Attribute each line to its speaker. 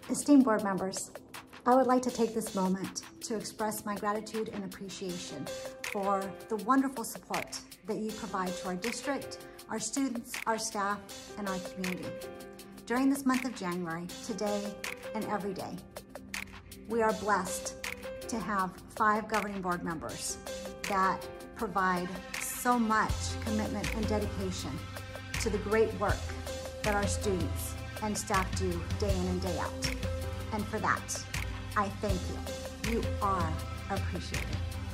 Speaker 1: Esteemed board members, I would like to take this moment to express my gratitude and appreciation for the wonderful support that you provide to our district, our students, our staff, and our community. During this month of January, today and every day, we are blessed to have 5 governing board members that provide so much commitment and dedication to the great work that our students and staff do day in and day out. And for that, I thank you. You are appreciated.